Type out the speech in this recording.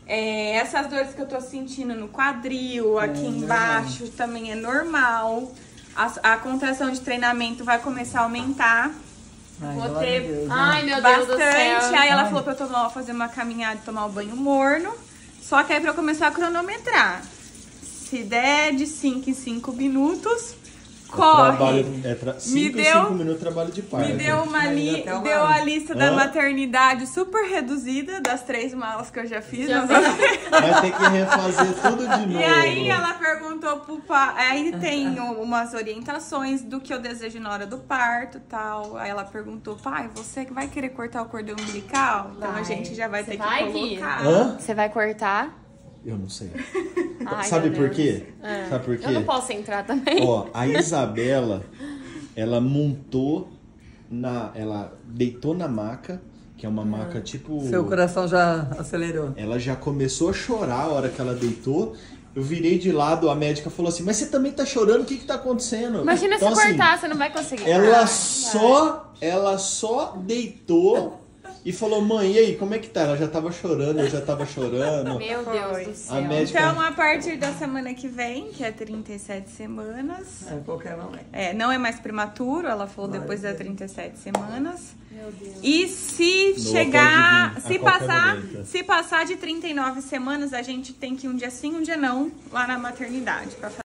Essas dores que eu tô sentindo no quadril, aqui embaixo, também é normal. A contração de treinamento vai começar a aumentar. Vou ter meu bastante. Deus do céu. Aí ela falou pra eu fazer uma caminhada e tomar um banho morno. Só que aí pra eu começar a cronometrar. Se der de 5 em 5 minutos, corre. 5 em 5 minutos trabalho de parto. Me deu deu a lista da maternidade super reduzida, das 3 malas que eu já fiz. Vai ter que refazer tudo de novo. E aí ela perguntou pro pai. Aí tem umas orientações do que eu desejo na hora do parto e tal. Aí ela perguntou, pai, você vai querer cortar o cordão umbilical? Então a gente já vai ter que colocar. Você vai cortar? Eu não sei. Ai, Sabe meu por Deus. quê? Sabe por quê? Eu não posso entrar também. Ó, a Isabela, ela montou ela deitou na maca, que é uma maca tipo... Seu coração já acelerou. Ela já começou a chorar a hora que ela deitou. Eu virei de lado, a médica falou assim, mas você também tá chorando, o que que tá acontecendo? Imagina então, se assim, cortar, você não vai conseguir. Ela só deitou e falou, mãe, e aí, como é que tá? Ela já tava chorando, eu já tava chorando. Meu Deus do céu. A médica... Então, a partir da semana que vem, que é 37 semanas... Qualquer momento. Não é mais prematuro, ela falou depois das 37 semanas. Meu Deus. E se chegar... Se passar de 39 semanas, a gente tem que ir um dia sim, um dia não, lá na maternidade.